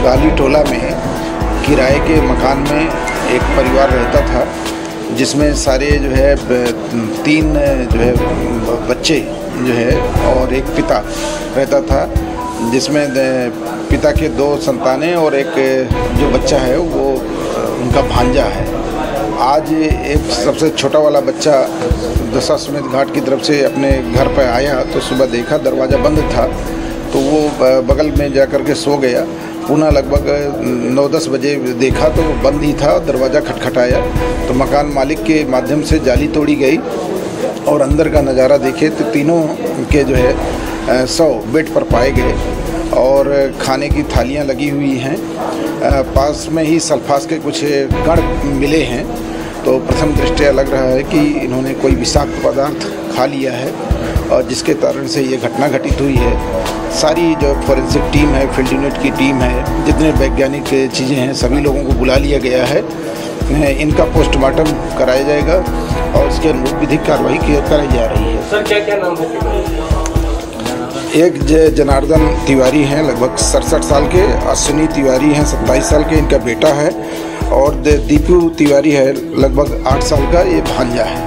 बंगाली टोला में किराए के मकान में एक परिवार रहता था, जिसमें सारे जो है 3 जो है बच्चे जो है और एक पिता रहता था, जिसमें पिता के 2 संतानें और एक जो बच्चा है वो उनका भांजा है। आज एक सबसे छोटा वाला बच्चा दशाश्वमेध घाट की तरफ से अपने घर पर आया तो सुबह देखा दरवाज़ा बंद था, तो वो बगल में जा कर के सो गया। पुनः लगभग 9-10 बजे देखा तो बंद ही था, दरवाज़ा खटखटाया तो मकान मालिक के माध्यम से जाली तोड़ी गई और अंदर का नज़ारा देखे तो तीनों के जो है शव बेड पर पाए गए और खाने की थालियां लगी हुई हैं। पास में ही सल्फास के कुछ कण मिले हैं, तो प्रथम दृष्टया लग रहा है कि इन्होंने कोई विषाक्त पदार्थ खा लिया है और जिसके कारण से ये घटना घटित हुई है। सारी जो फॉरेंसिक टीम है, फील्ड यूनिट की टीम है, जितने वैज्ञानिक चीज़ें हैं, सभी लोगों को बुला लिया गया है। इनका पोस्टमार्टम कराया जाएगा और इसके अनुरूप विधिक कार्रवाई कराई जा रही है। सर क्या क्या नाम है? एक जनार्दन तिवारी हैं, लगभग 67 साल के। अश्विनी तिवारी हैं, 27 साल के, इनका बेटा है। और दीपू तिवारी है, लगभग 8 साल का, ये भांजा है।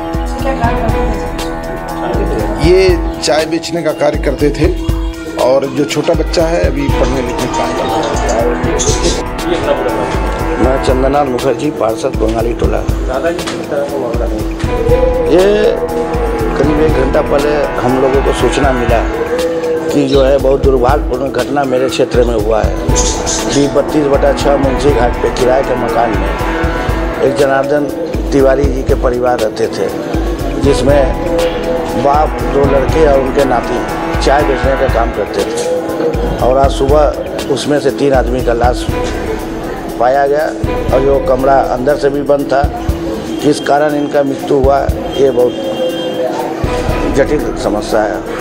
ये चाय बेचने का कार्य करते थे और जो छोटा बच्चा है अभी पढ़ने लिखने का काम करता है। मैं चंदनलाल मुखर्जी, पार्षद बंगाली टोला। दादाजी किस तरह का मामला है? ये करीब 1 घंटा पहले हम लोगों को सूचना मिला कि जो है बहुत दुर्भाग्यपूर्ण घटना मेरे क्षेत्र में हुआ है। B32/6 मुंशी घाट पे किराए के मकान में एक जनार्दन तिवारी जी के परिवार रहते थे, जिसमें बाप, 2 लड़के और उनके नाती चाय बेचने का काम करते थे। और आज सुबह उसमें से 3 आदमी का लाश पाया गया और जो कमरा अंदर से भी बंद था। किस कारण इनका मृत्यु हुआ ये बहुत जटिल समस्या है।